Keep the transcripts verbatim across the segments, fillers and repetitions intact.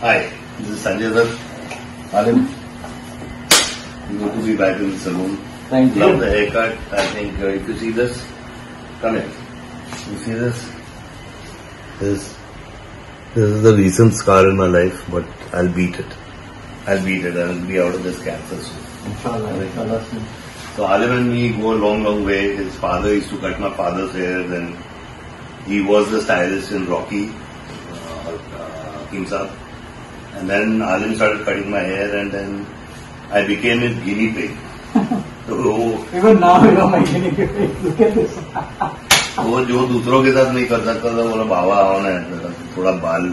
Hi, this is Sanjay sir. Alim, good to be back in the saloon. Thank you. Love the haircut. I think uh, if you see this, come here. You see this? This, this is the recent scar in my life, but I'll beat it. I'll beat it. I'll be out of this cancer soon. Inshallah, inshallah. So Alim and me go a long, long way. His father used to cut my father's hair, then he was the stylist in Rocky, uh, uh, King Saab. And then Alim started cutting my hair, and then I became his guinea pig. So, even now you are my guinea pig. Look at this. वो जो दूसरों के साथ नहीं कर सकता था, बोला बाबा आओ ना थोड़ा बाल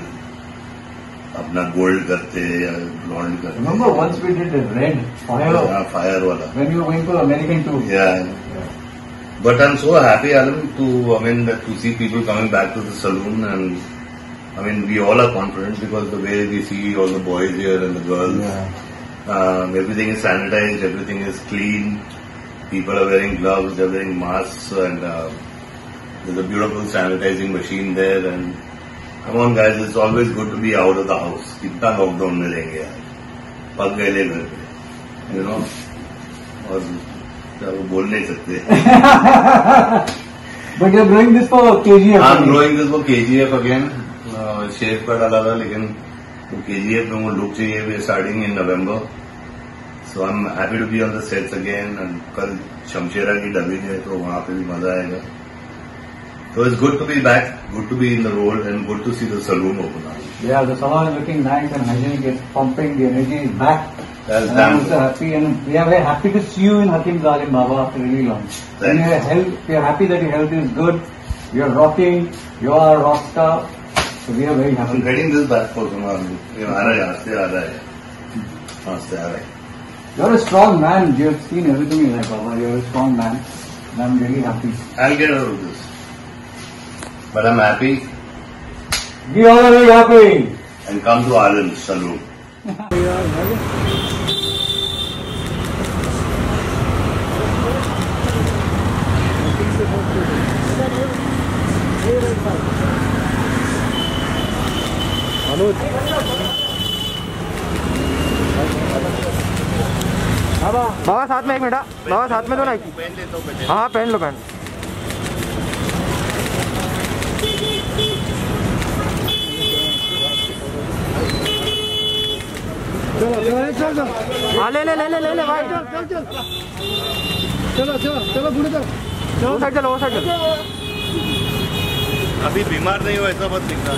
अपना गोल्ड करते या ब्लॉन्ड करते. Remember once we did the red fire? हाँ, fire वाला. When you were going to American tour. Yeah. yeah. But I'm so happy, Alim, to I mean that to see people coming back to the saloon, and I mean we all are confident because the way we see all the boys here and the girls, Yeah. um, everything is sanitized, everything is clean. People are wearing gloves, they're wearing masks, and uh, there's a beautiful sanitizing machine there. And come on, guys, it's always good to be out of the house. कितना lockdown में रहेंगे यार, पक गए ले घर पे, you know, और क्या वो बोल नहीं सकते. But you're growing this for K G F. I'm growing this for K G F again. Shape का डाला था, लेकिन K G F में वो लुक चाहिए. We are starting in November, so I'm happy to be on the sets again. And कल शमशेरा की dubbing है, तो वहाँ पे भी मजा आएगा. So it's good to be back, good to be in the role, and good to see the saloon open up. Yeah, the salon is looking nice and hygienic. It's pumping. The energy is back. That's and I'm also happy, and we are very happy to see you in Hakim Zalim Baba after really long. And your health, we are happy that your health is good. You are rocking. You are a rock star. So we are very happy. I'm getting this back for some. You know, आ रहा है, आस्ते आ रहा है, आस्ते आ रहा है. You're a strong man. You have seen everything in life, Baba. You're a strong man, and I'm really happy. I'll get out of this, but I'm happy. We all are very happy. And come to Alim's saloon. बाबा साथ में एक minute, बाबा साथ में दो ना. हाँ पहन लो पहन. हाँ ले ले ले ले ले ले भाई. चल चल चलो चलो चलो बूढ़े चलो. वो साइड चलो, वो साइड चलो. अभी बीमार नहीं हो ऐसा मत दिखना.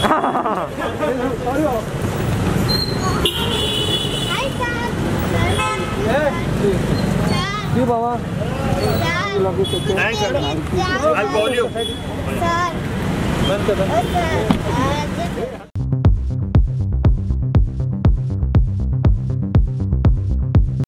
जी बाबा. Thanks, I'll call you. Sir.